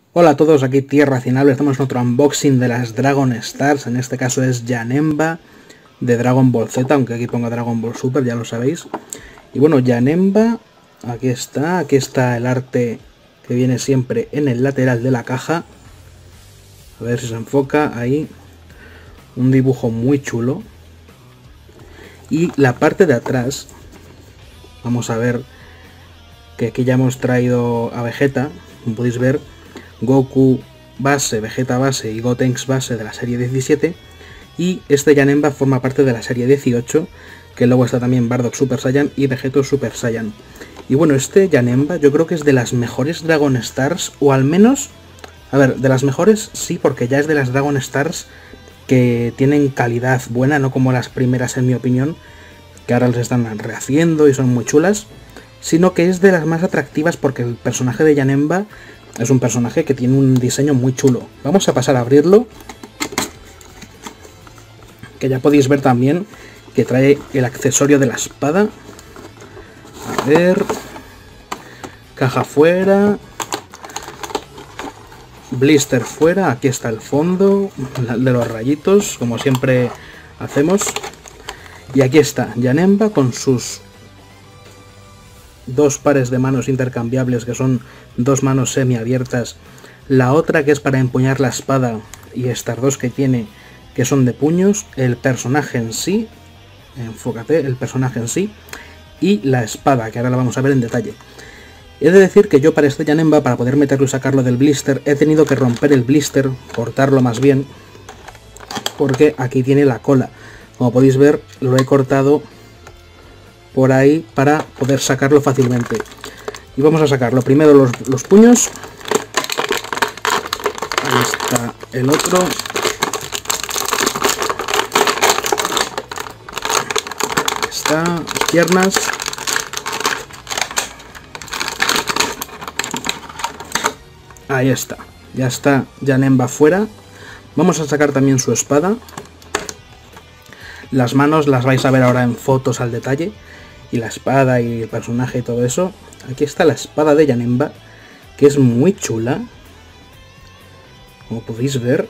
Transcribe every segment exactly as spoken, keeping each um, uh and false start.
Hola a todos, aquí Tierra Cinable, estamos en otro unboxing de las Dragon Stars, en este caso es Janemba de Dragon Ball Z, aunque aquí ponga Dragon Ball Super, ya lo sabéis. Y bueno, Janemba, aquí está, aquí está el arte que viene siempre en el lateral de la caja. A ver si se enfoca, ahí, un dibujo muy chulo. Y la parte de atrás, vamos a ver que aquí ya hemos traído a Vegeta, como podéis ver, Goku base, Vegeta base y Gotenks base de la serie diecisiete, y este Janemba forma parte de la serie dieciocho, que luego está también Bardock Super Saiyan y Vegeto Super Saiyan. Y bueno, este Janemba yo creo que es de las mejores Dragon Stars, o al menos, a ver, de las mejores sí, porque ya es de las Dragon Stars que tienen calidad buena, no como las primeras en mi opinión, que ahora les están rehaciendo y son muy chulas, sino que es de las más atractivas porque el personaje de Janemba es un personaje que tiene un diseño muy chulo. Vamos a pasar a abrirlo, que ya podéis ver también que trae el accesorio de la espada. A ver, caja fuera, blister fuera, aquí está el fondo de los rayitos, como siempre hacemos. Y aquí está Janemba con sus dos pares de manos intercambiables, que son dos manos semiabiertas, la otra que es para empuñar la espada, y estas dos que tiene que son de puños, el personaje en sí, enfócate, el personaje en sí, y la espada, que ahora la vamos a ver en detalle. He de decir que yo para este Janemba, para poder meterlo y sacarlo del blister, he tenido que romper el blister, cortarlo más bien, porque aquí tiene la cola. Como podéis ver, lo he cortado por ahí para poder sacarlo fácilmente. Y vamos a sacarlo primero los, los puños. Ahí está el otro. Ahí está, las piernas. Ahí está, ya está Janemba fuera. Vamos a sacar también su espada. Las manos las vais a ver ahora en fotos al detalle. Y la espada y el personaje y todo eso. Aquí está la espada de Janemba, que es muy chula. Como podéis ver,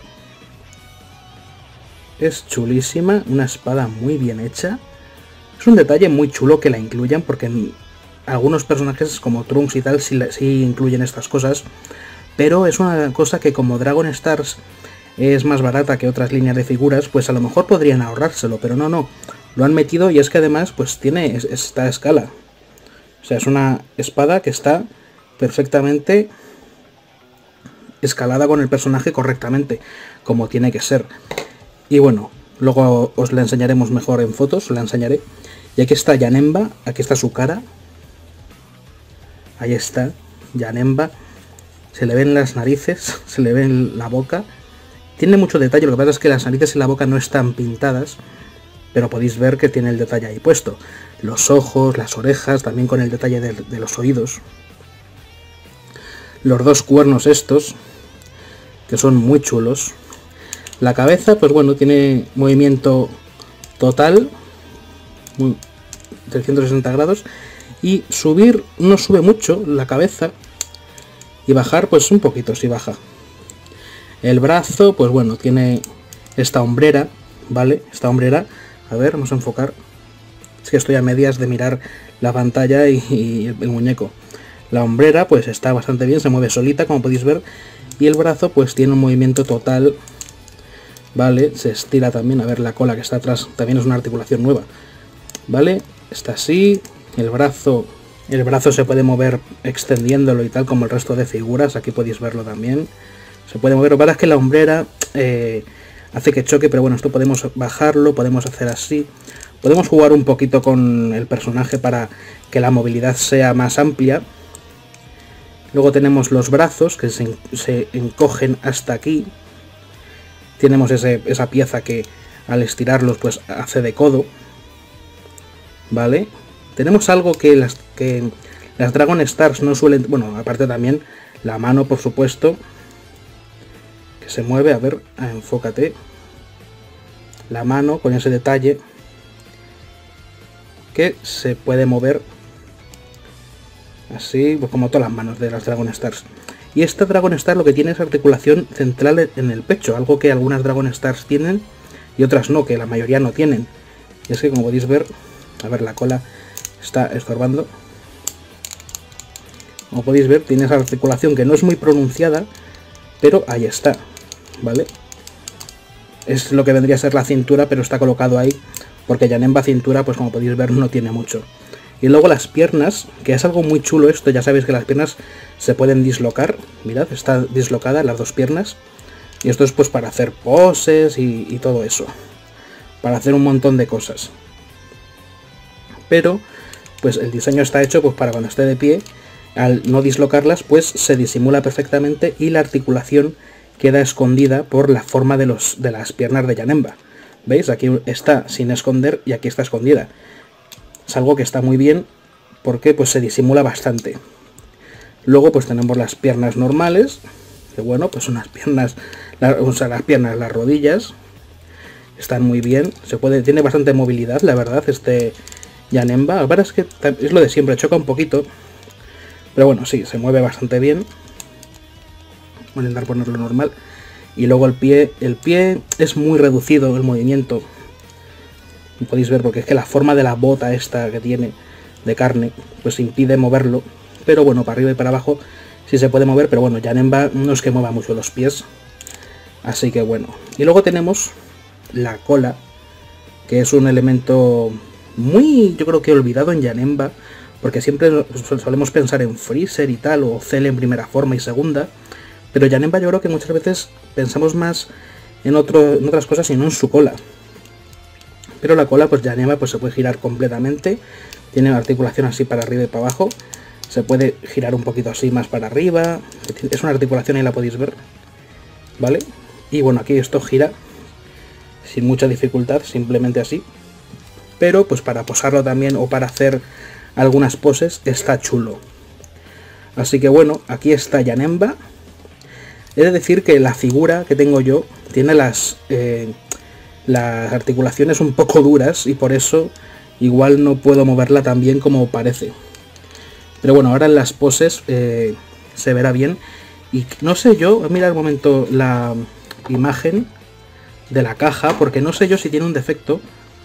es chulísima, una espada muy bien hecha. Es un detalle muy chulo que la incluyan, porque en algunos personajes como Trunks y tal sí, sí incluyen estas cosas. Pero es una cosa que, como Dragon Stars es más barata que otras líneas de figuras, pues a lo mejor podrían ahorrárselo, pero no, no. Lo han metido, y es que además pues tiene esta escala. O sea, es una espada que está perfectamente escalada con el personaje correctamente, como tiene que ser. Y bueno, luego os la enseñaremos mejor en fotos, os la enseñaré. Y aquí está Janemba, aquí está su cara. Ahí está Janemba. Se le ven las narices, se le ven la boca. Tiene mucho detalle, lo que pasa es que las narices y la boca no están pintadas, pero podéis ver que tiene el detalle ahí puesto. Los ojos, las orejas, también con el detalle de, de los oídos. Los dos cuernos estos, que son muy chulos. La cabeza, pues bueno, tiene movimiento total, muy, trescientos sesenta grados. Y subir no sube mucho la cabeza, y bajar pues un poquito, si baja. El brazo, pues bueno, tiene esta hombrera, ¿vale? Esta hombrera. A ver, vamos a enfocar. Es que estoy a medias de mirar la pantalla y, y el muñeco. La hombrera pues está bastante bien, se mueve solita, como podéis ver. Y el brazo pues tiene un movimiento total, ¿vale? Se estira también. A ver, la cola que está atrás también es una articulación nueva, ¿vale? Está así. El brazo, el brazo se puede mover extendiéndolo y tal, como el resto de figuras. Aquí podéis verlo también. Se puede mover. Lo que pasa es que la hombrera Eh, hace que choque, pero bueno, esto podemos bajarlo, podemos hacer así, podemos jugar un poquito con el personaje para que la movilidad sea más amplia. Luego tenemos los brazos, que se, se encogen hasta aquí. Tenemos ese, esa pieza que al estirarlos pues hace de codo, ¿vale? Tenemos algo que las, que las Dragon Stars no suelen... Bueno, aparte también la mano, por supuesto, se mueve. A ver, enfócate, la mano con ese detalle que se puede mover así, pues como todas las manos de las Dragon Stars. Y esta Dragon Star lo que tiene es articulación central en el pecho, algo que algunas Dragon Stars tienen y otras no, que la mayoría no tienen. Y es que como podéis ver, a ver, la cola está estorbando. Como podéis ver, tiene esa articulación que no es muy pronunciada, pero ahí está, ¿vale? Es lo que vendría a ser la cintura, pero está colocado ahí, porque Janemba cintura, pues como podéis ver, no tiene mucho. Y luego las piernas, que es algo muy chulo esto, ya sabéis que las piernas se pueden dislocar. Mirad, está dislocada las dos piernas. Y esto es pues para hacer poses y, y todo eso. Para hacer un montón de cosas. Pero, pues el diseño está hecho pues para cuando esté de pie, al no dislocarlas, pues se disimula perfectamente y la articulación queda escondida por la forma de, los, de las piernas de Janemba. ¿Veis? Aquí está sin esconder y aquí está escondida. Es algo que está muy bien porque pues se disimula bastante. Luego pues tenemos las piernas normales, que bueno, pues unas piernas, la, o sea, las piernas, las rodillas están muy bien, se puede, tiene bastante movilidad, la verdad, este Janemba. La verdad es que es lo de siempre, choca un poquito, pero bueno, sí, se mueve bastante bien. Voy a intentar ponerlo normal. Y luego el pie, el pie es muy reducido el movimiento. Podéis ver porque es que la forma de la bota esta que tiene de carne pues impide moverlo, pero bueno, para arriba y para abajo sí se puede mover, pero bueno, Janemba no es que mueva mucho los pies, así que bueno. Y luego tenemos la cola, que es un elemento muy, yo creo que olvidado en Janemba, porque siempre solemos pensar en Freezer y tal, o Cell en primera forma y segunda, pero Janemba yo creo que muchas veces pensamos más en, otro, en otras cosas y no en su cola. Pero la cola, pues Janemba pues se puede girar completamente, tiene articulación así para arriba y para abajo, se puede girar un poquito así más para arriba, es una articulación, ahí la podéis ver, ¿vale? Y bueno, aquí esto gira sin mucha dificultad, simplemente así, pero pues para posarlo también o para hacer algunas poses está chulo. Así que bueno, aquí está Janemba. He de decir que la figura que tengo yo tiene las... Eh, las articulaciones un poco duras y por eso igual no puedo moverla tan bien como parece. Pero bueno, ahora en las poses eh, se verá bien. Y no sé yo, mira un momento la imagen de la caja, porque no sé yo si tiene un defecto.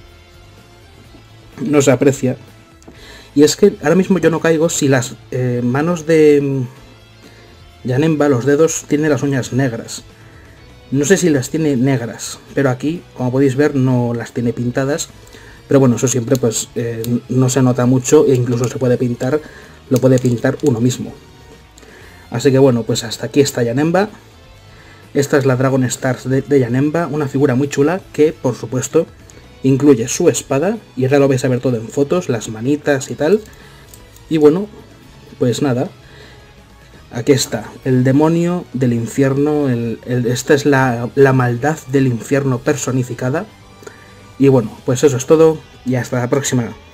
No se aprecia. Y es que ahora mismo yo no caigo si las eh, manos de Janemba, los dedos, tienen las uñas negras. No sé si las tiene negras, pero aquí, como podéis ver, no las tiene pintadas. Pero bueno, eso siempre pues eh, no se nota mucho e incluso se puede pintar, lo puede pintar uno mismo. Así que bueno, pues hasta aquí está Janemba. Esta es la Dragon Stars de, de Janemba, una figura muy chula que, por supuesto, incluye su espada. Y ahora lo vais a ver todo en fotos, las manitas y tal. Y bueno, pues nada. Aquí está, el demonio del infierno, el, el, esta es la, la maldad del infierno personificada. Y bueno, pues eso es todo y hasta la próxima.